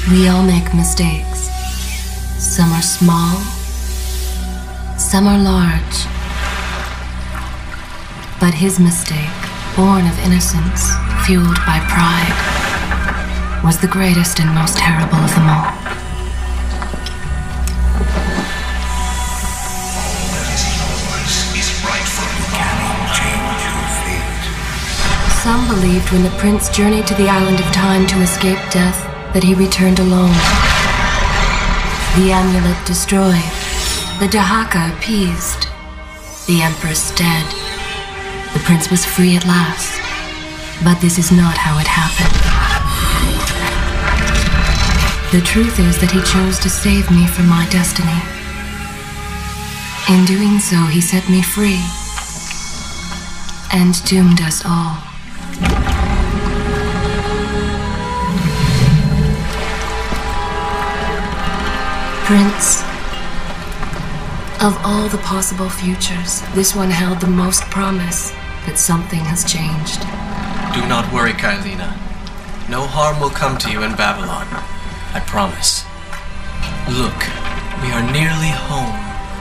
We all make mistakes. Some are small, some are large. But his mistake, born of innocence, fueled by pride, was the greatest and most terrible of them all. Some believed when the prince journeyed to the island of time to escape death that he returned alone. The amulet destroyed, the Dahaka appeased, the empress dead. The prince was free at last, but this is not how it happened. The truth is that he chose to save me from my destiny. In doing so, he set me free and doomed us all. Prince, of all the possible futures, this one held the most promise that something has changed. Do not worry, Kaileena. No harm will come to you in Babylon. I promise. Look, we are nearly home.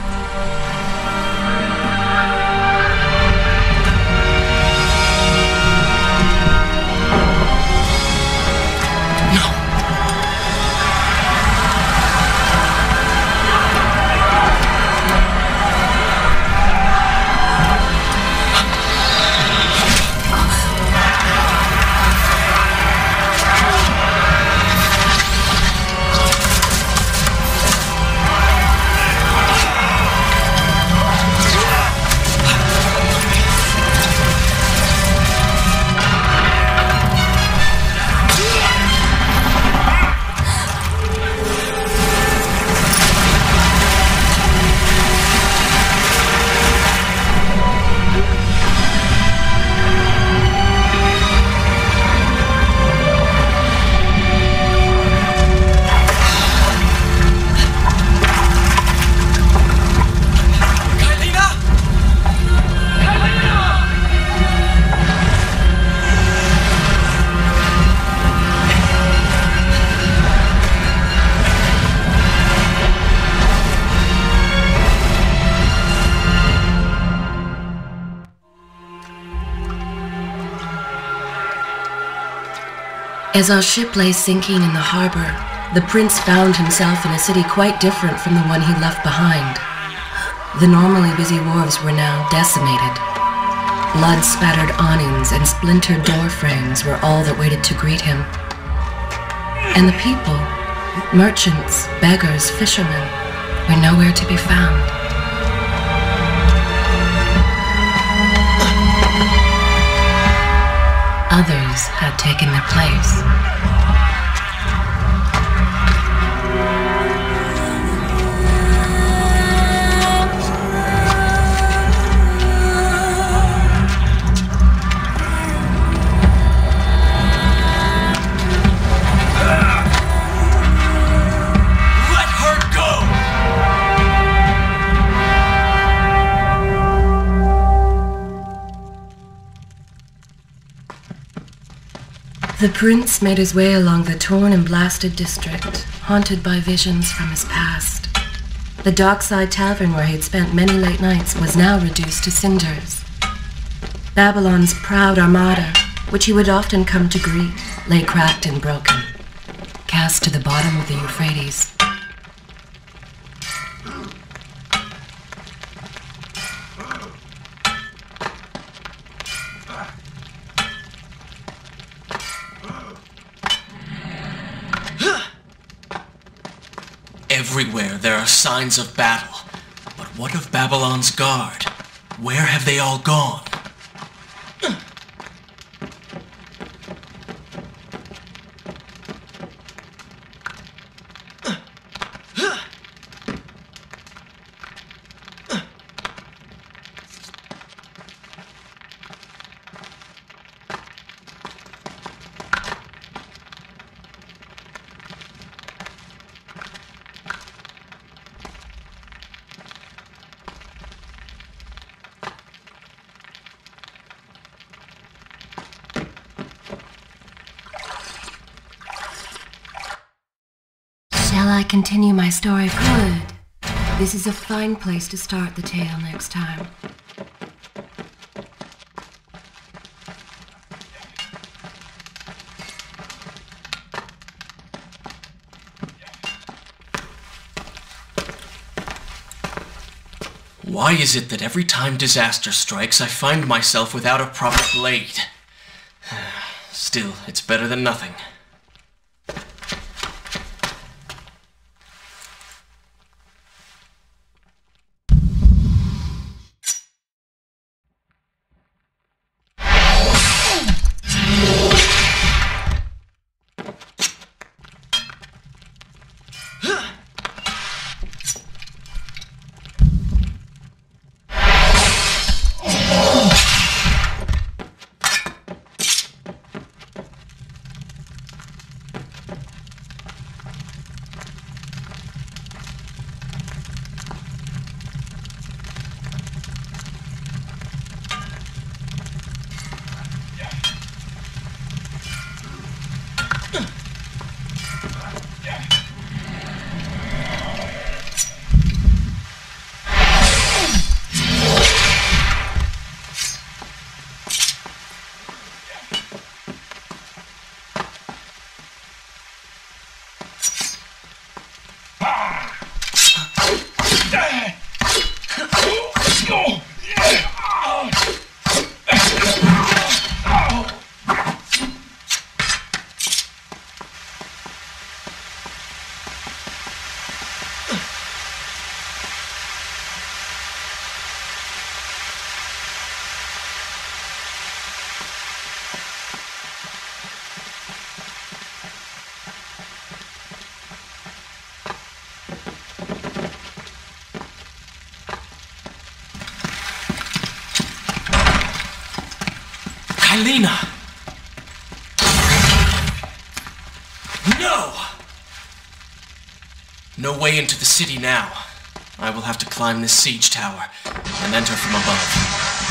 As our ship lay sinking in the harbor, the prince found himself in a city quite different from the one he left behind. The normally busy wharves were now decimated. Blood-spattered awnings and splintered door frames were all that waited to greet him. And the people, merchants, beggars, fishermen, were nowhere to be found. Others had taken their place. Let her go! The prince made his way along the torn and blasted district, haunted by visions from his past. The dockside tavern where he'd spent many late nights was now reduced to cinders. Babylon's proud armada, which he would often come to greet, lay cracked and broken, cast to the bottom of the Euphrates. Everywhere there are signs of battle. But what of Babylon's guard? Where have they all gone? Shall I continue my story? Good. This is a fine place to start the tale next time. Why is it that every time disaster strikes, I find myself without a proper blade? Still, it's better than nothing. Kaileena! No! No way into the city now. I will have to climb this siege tower and enter from above.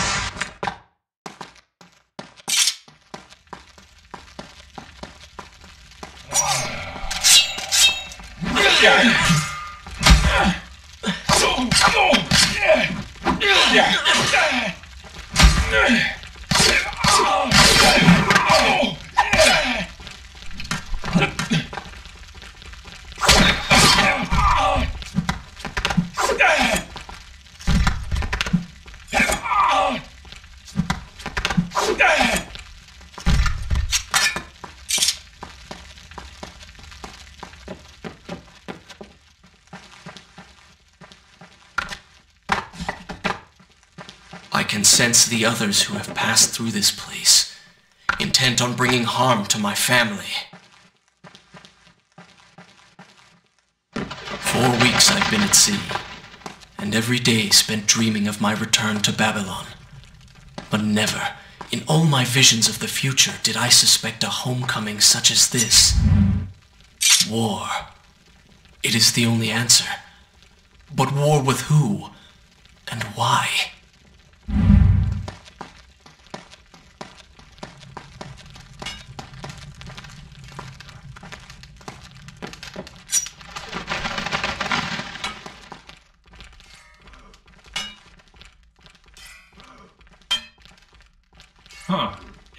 I can sense the others who have passed through this place, intent on bringing harm to my family. 4 weeks I've been at sea, and every day spent dreaming of my return to Babylon. But never, in all my visions of the future, did I suspect a homecoming such as this. War. It is the only answer. But war with who? And why? Huh.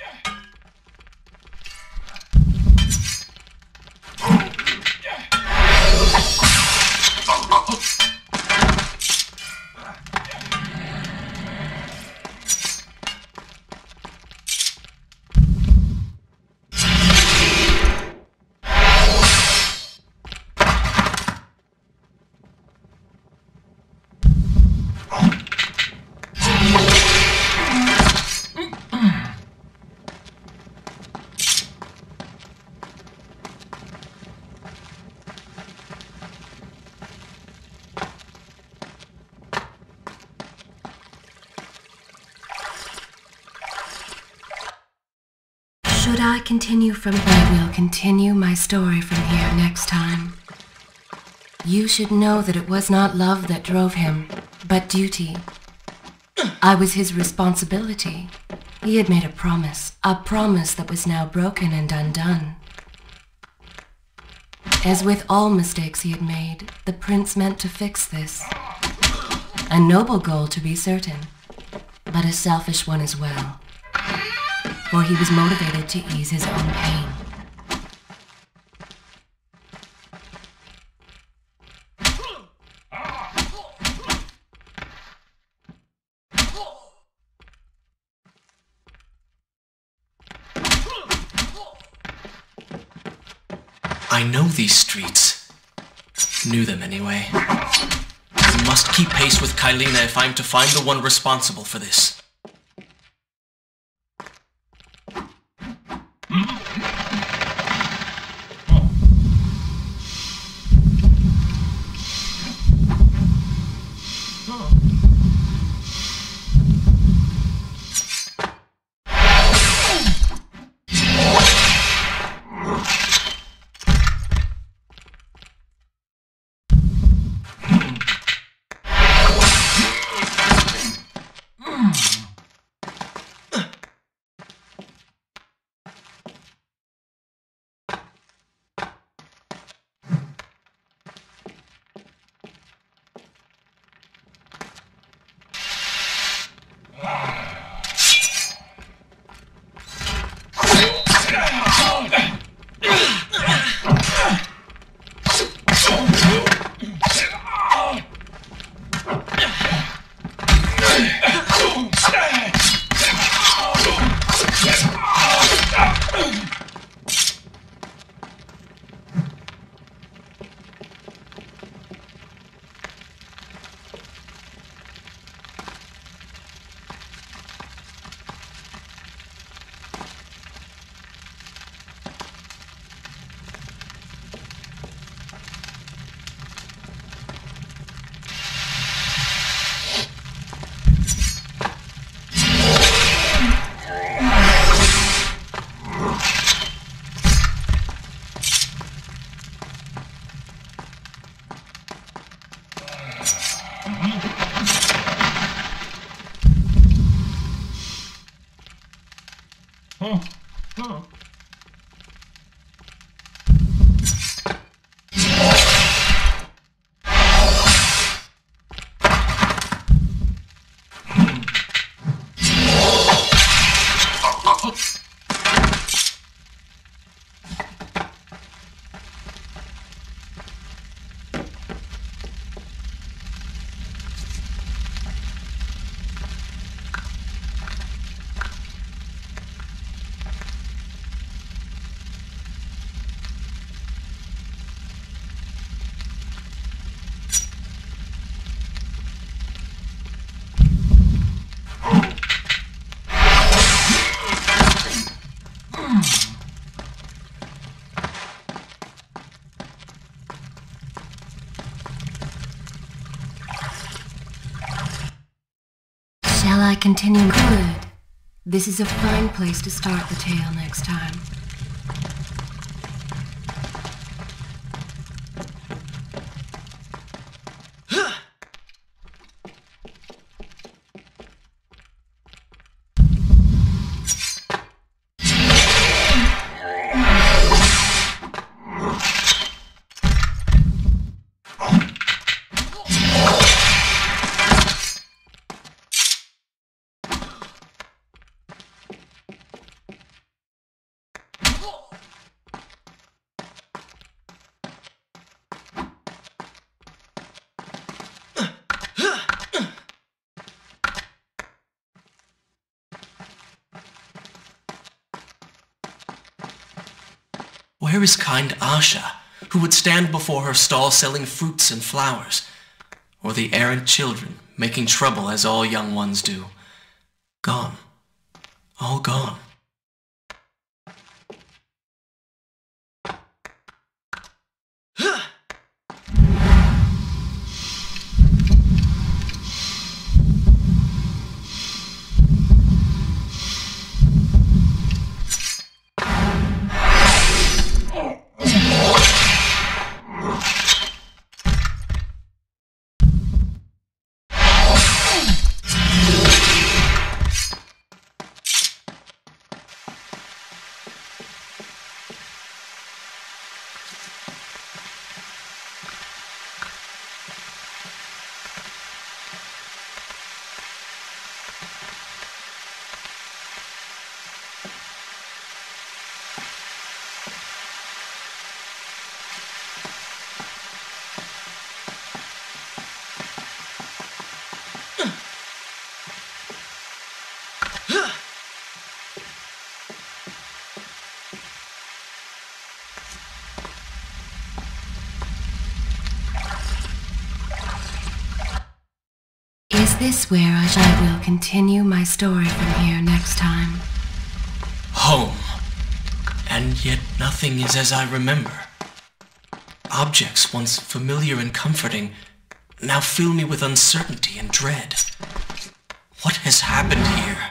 Should I continue from here? I will continue my story from here next time. You should know that it was not love that drove him, but duty. I was his responsibility. He had made a promise that was now broken and undone. As with all mistakes he had made, the prince meant to fix this. A noble goal, to be certain, but a selfish one as well. For he was motivated to ease his own pain. I know these streets. Knew them anyway. I must keep pace with Kaileena if I'm to find the one responsible for this. Shall I continue? Good. This is a fine place to start the tale next time. Where is kind Asha, who would stand before her stall selling fruits and flowers? Or the errant children, making trouble as all young ones do? Gone. All gone. Is this where I will continue my story from here next time? Home. And yet nothing is as I remember. Objects once familiar and comforting now fill me with uncertainty and dread. What has happened here?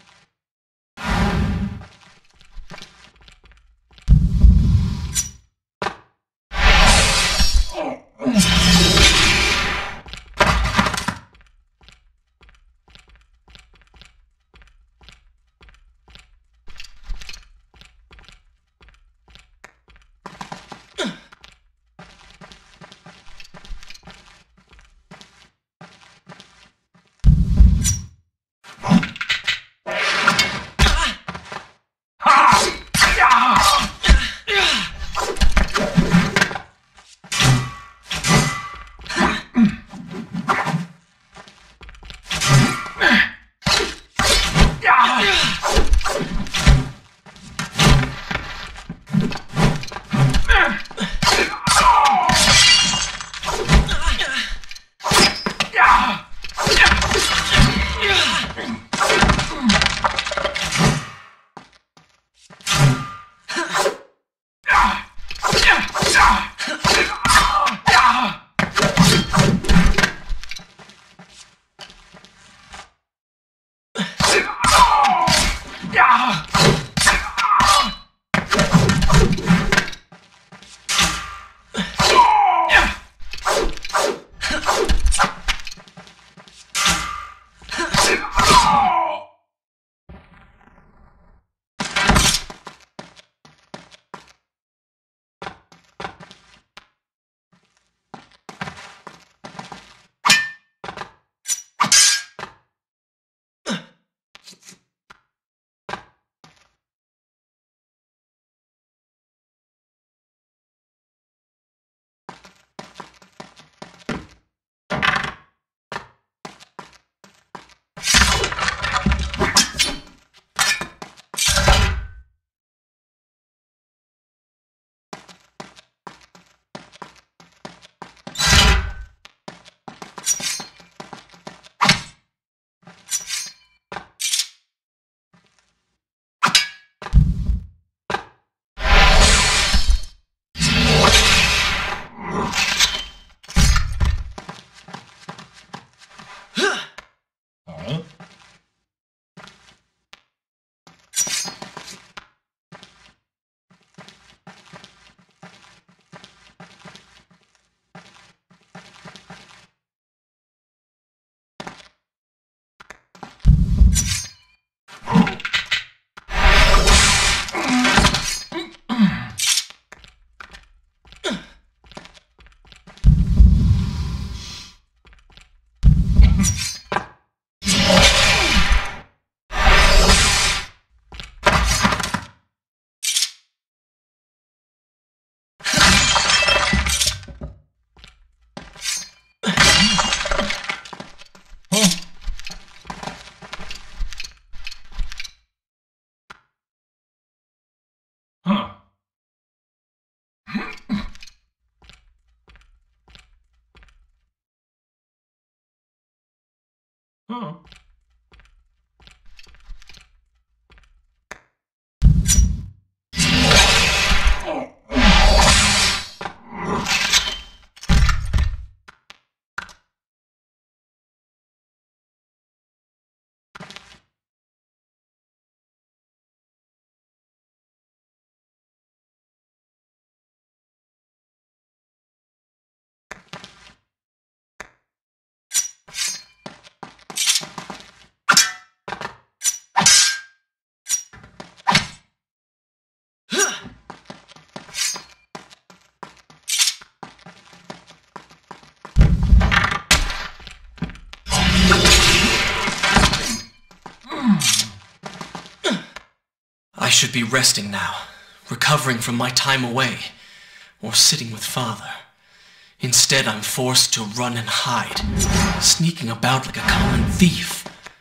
I should be resting now, recovering from my time away, or sitting with Father. Instead, I'm forced to run and hide, sneaking about like a common thief,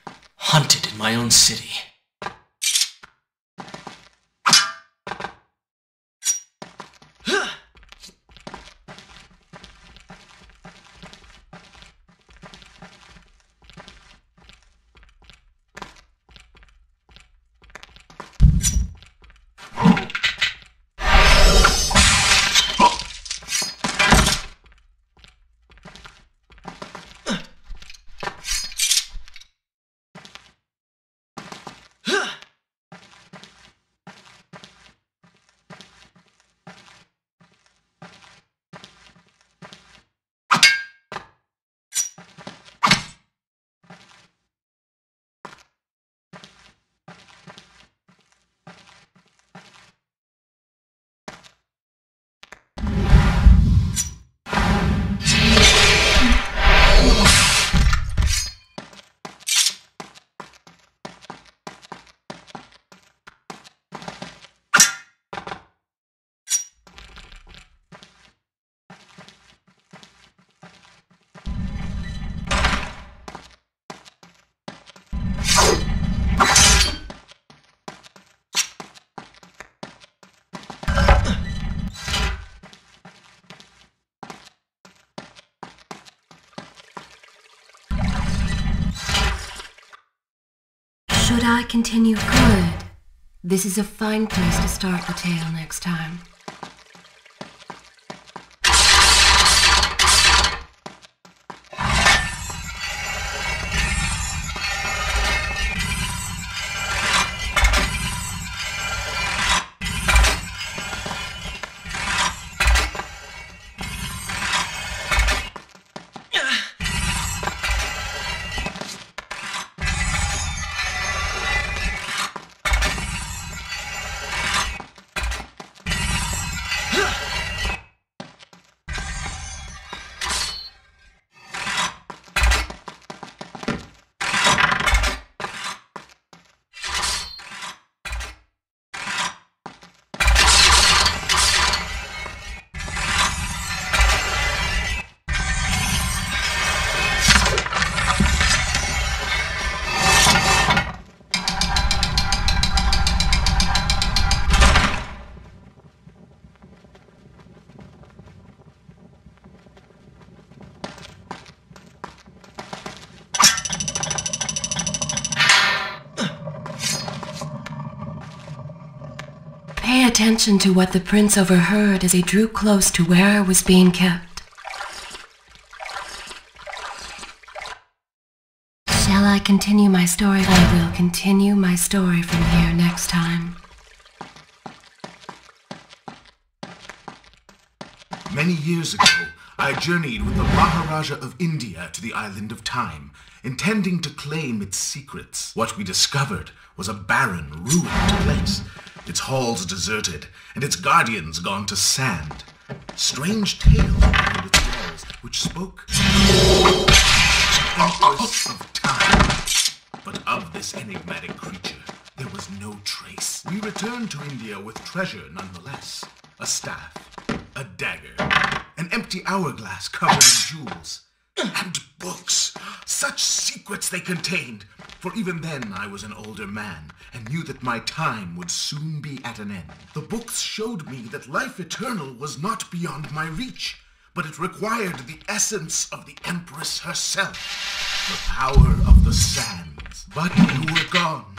hunted in my own city. I continue? Good. This is a fine place to start the tale next time. Pay attention to what the prince overheard as he drew close to where I was being kept. Shall I continue my story? I will continue my story from here next time. Many years ago, I journeyed with the Maharaja of India to the island of Time, intending to claim its secrets. What we discovered was a barren, ruined place, its halls deserted, and its guardians gone to sand. Strange tales behind its walls, which spoke of the Empress of Time. But of this enigmatic creature, there was no trace. We returned to India with treasure nonetheless. A staff, a dagger, an empty hourglass covered in jewels, and books. Such secrets they contained. For even then I was an older man, and knew that my time would soon be at an end. The books showed me that life eternal was not beyond my reach, but it required the essence of the Empress herself, the power of the sands. But you were gone.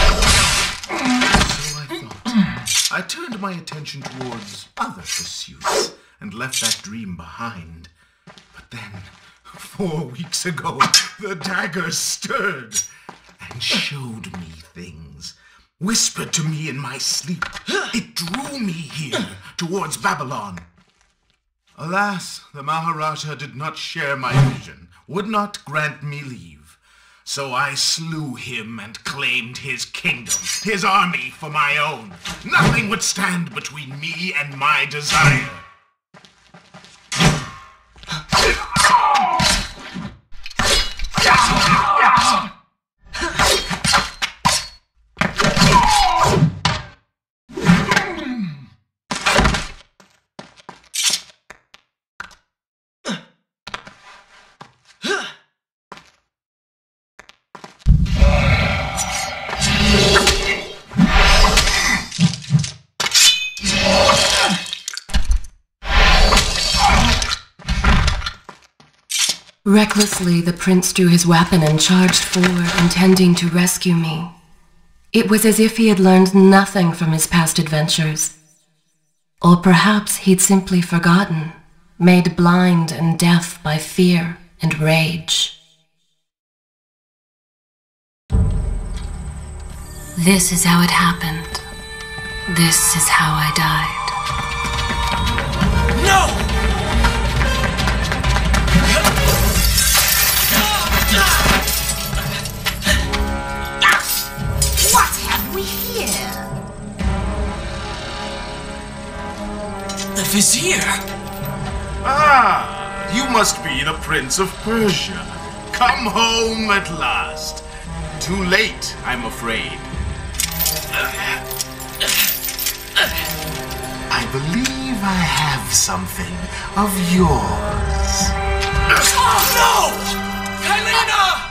So I thought. I turned my attention towards other pursuits, and left that dream behind. But then, 4 weeks ago, the dagger stirred and showed me things, whispered to me in my sleep. It drew me here, towards Babylon. Alas, the Maharaja did not share my vision, would not grant me leave. So I slew him and claimed his kingdom, his army for my own. Nothing would stand between me and my desire. Recklessly, the prince drew his weapon and charged forward, intending to rescue me. It was as if he had learned nothing from his past adventures. Or perhaps he'd simply forgotten, made blind and deaf by fear and rage. This is how it happened. This is how I died. No! What have we here? The Vizier! Ah, you must be the Prince of Persia. Come home at last. Too late, I'm afraid. I believe I have something of yours. Oh, no! Kaileena!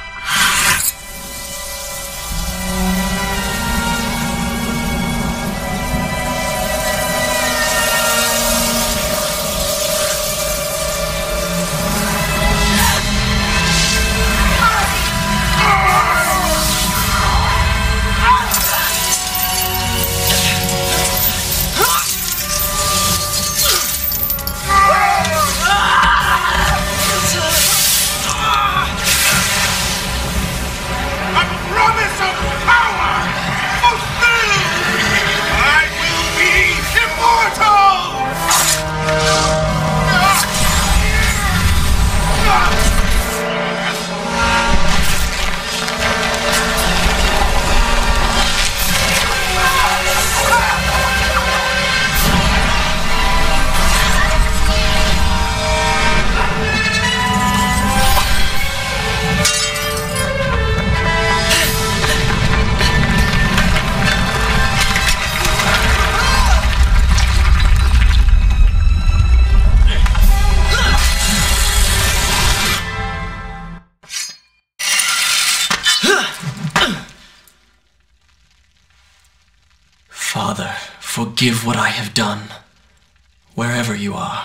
Forgive what I have done, wherever you are.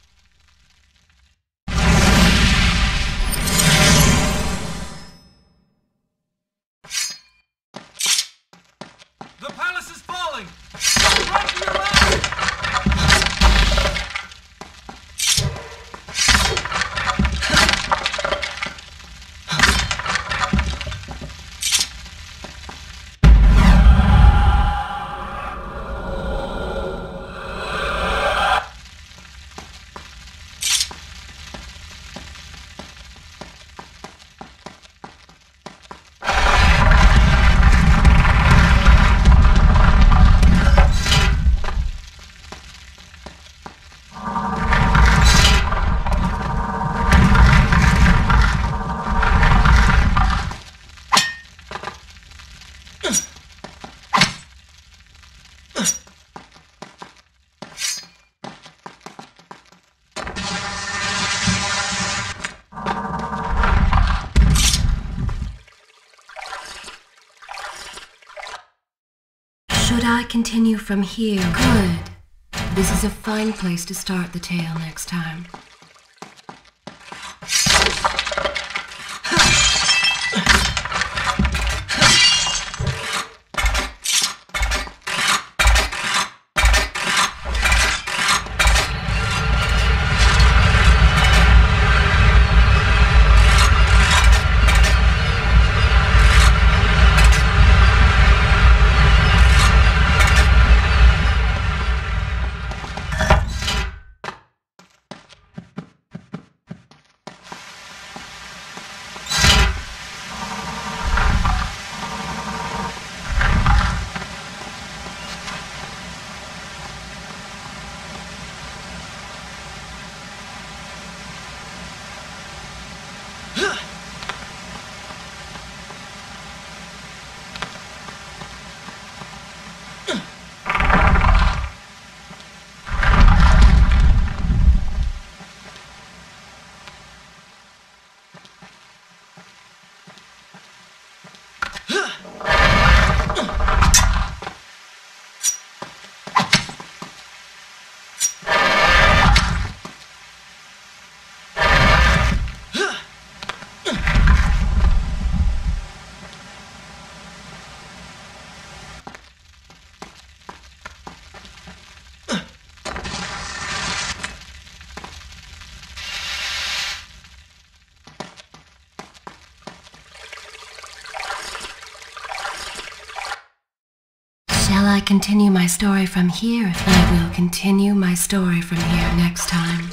The palace is falling! Run for your life! Should I continue from here? Good. This is a fine place to start the tale next time. Shall I continue my story from here? I will continue my story from here next time.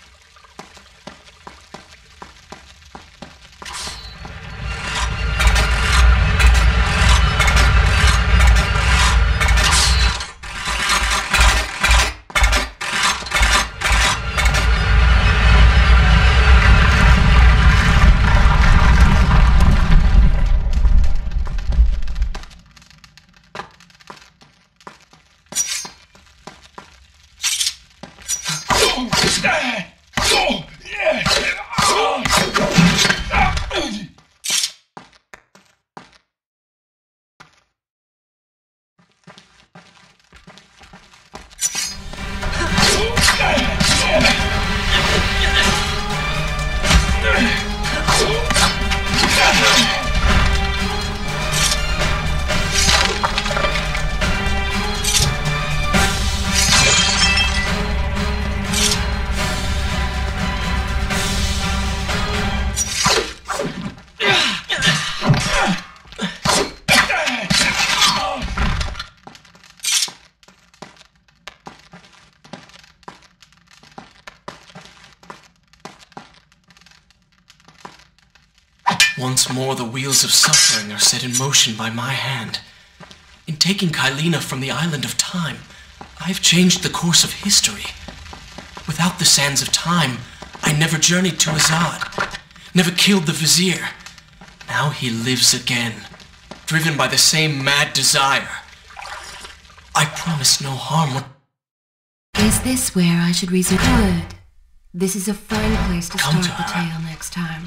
Once more the wheels of suffering are set in motion by my hand. In taking Kaileena from the island of time, I've changed the course of history. Without the sands of time, I never journeyed to Azad, never killed the vizier. Now he lives again, driven by the same mad desire. I promise no harm. Is this where I should resume? Good. This is a fine place to Come start to the her. tale next time.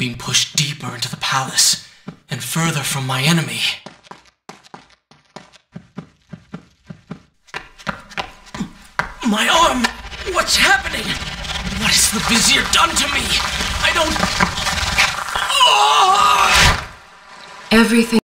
being pushed deeper into the palace, and further from my enemy. My arm! What's happening? What has the Vizier done to me? I don't... Everything